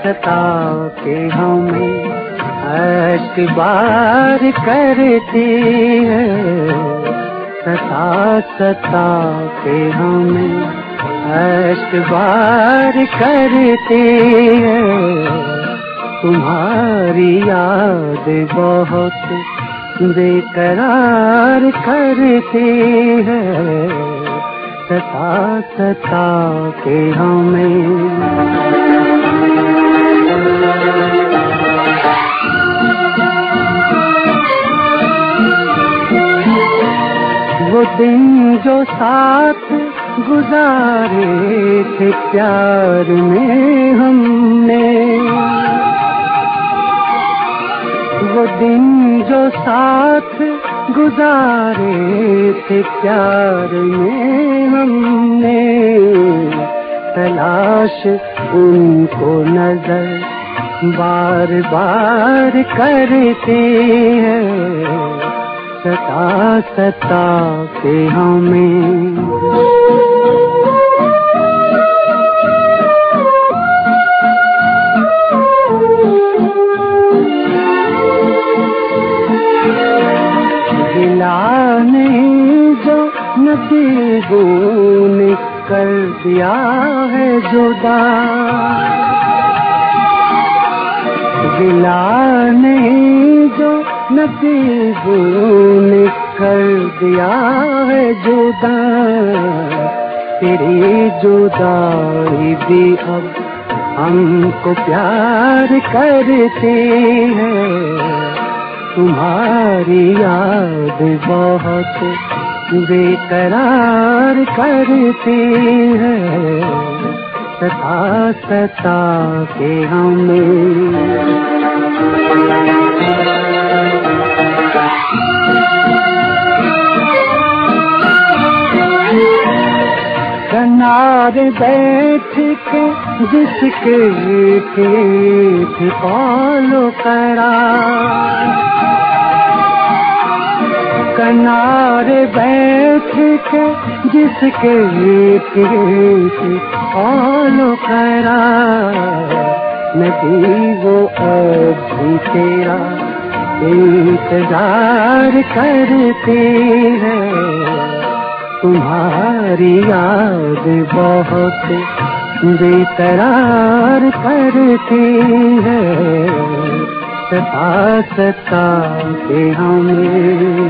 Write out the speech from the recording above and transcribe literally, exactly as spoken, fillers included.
सता के हमें अश्क बार करती है, सता सता के हमें अश्क बार करती है। तुम्हारी याद बहुत बेकरार करती है, सता सता के हमें। वो दिन जो साथ गुजारे थे प्यार में हमने, वो दिन जो साथ गुजारे थे प्यार में हमने, तलाश उनको नजर बार बार करती है, सता सता के हमें। गिला नहीं जो नसीबों ने कर दिया है जुदा, गिला नहीं जो नसीबों ने कर दिया है जुदा। तेरी जुदाई भी अब हमको प्यार करती है, तुम्हारी याद बहुत बेकरार करती है, सता सता के हमें। किनारे बैठ के जिसके खेत फॉलो करा, किनारे बैठ के जिसके खेत फॉलो करा, नदी वो अब भी तेरा इंतजार करती है, तुम्हारी याद बहुत बेकरार करती है, सता सता के हमें।